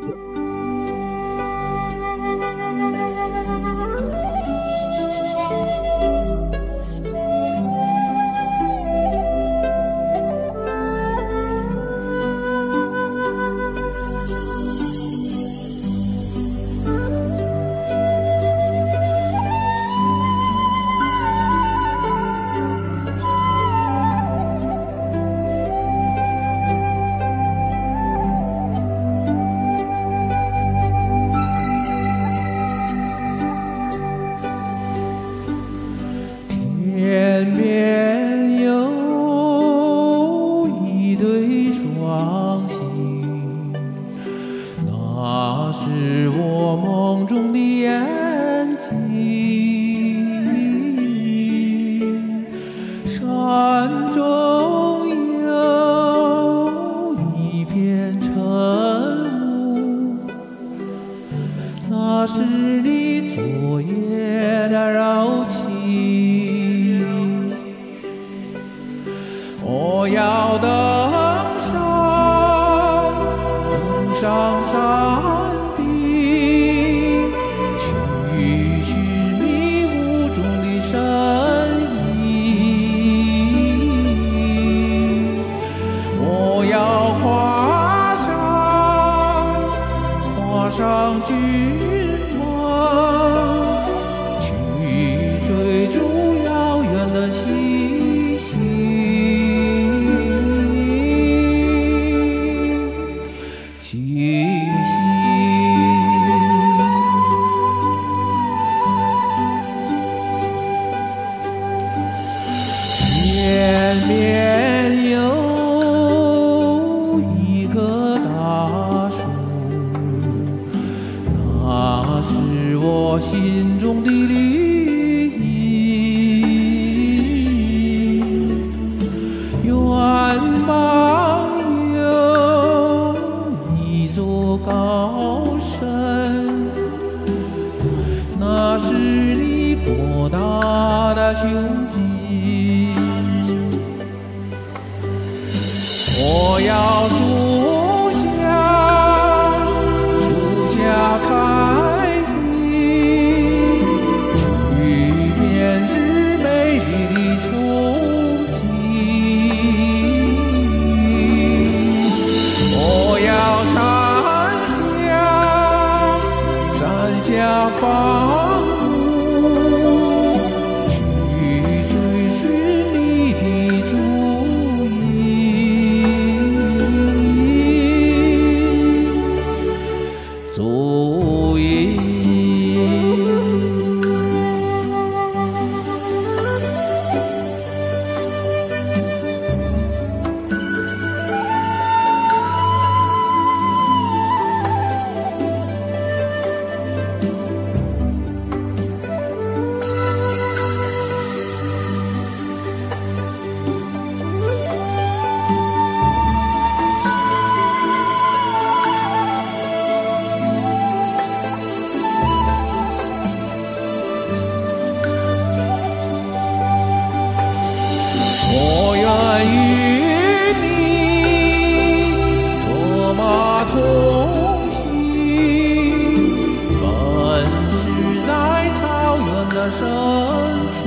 天边有一对双星，那是我梦中的眼睛。山中有一片晨雾，那是你昨夜的柔情。我要登上山顶，去寻觅雾中的身影。我要跨上骏马，去追逐遥远的星星。天边有一棵大树，那是我心中的绿荫。远方有一座高山，那是你博大的胸襟。我要树下采集，去编织美丽的憧憬。我要山下放牧，去追寻你的足印。足印。我愿与你策马同行，奔驰在草原的深处。